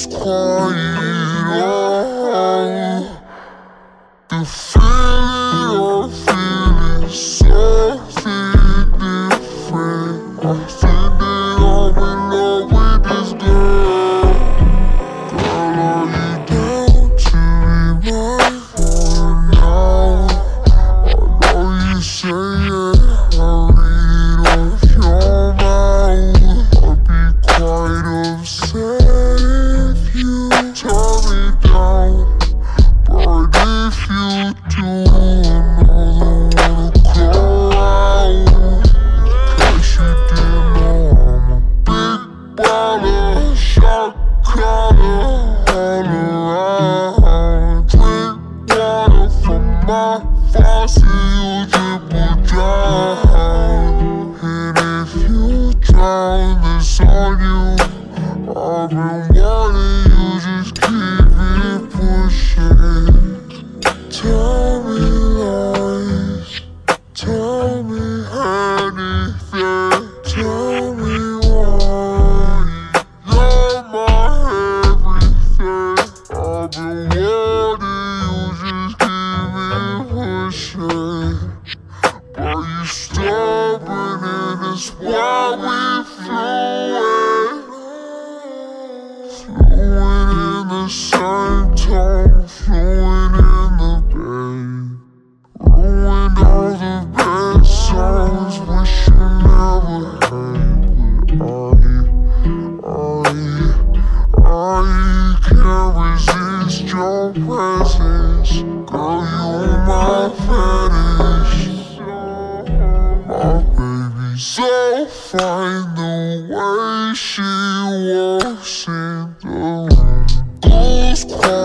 goes quiet. The feeling I'm feeling something different. I think that I'm in love with this girl. Girl, are you down to be mine for now? I know you say it, I read off your mouth. I'd be quite upset if you turn me down. But if you do, another wanna call out. Cause you didn't know I'm a big baller, shot caller, all around. Drink water from my faucet, you dribble drown. And if you drown, it's on you. I've been warning you, just keep it pushing. Tell me lies, tell me anything. Tell me why you're my everything. I've been warning you, just keep it pushing. But you stubborn and it's why we fluent. Fluent in the same tone, fluent in the bay. Ruined all the best songs, wish you never had. But I can't resist your presence. Girl, you're my fetish. My baby so fine, the way she walks in the room goes quiet.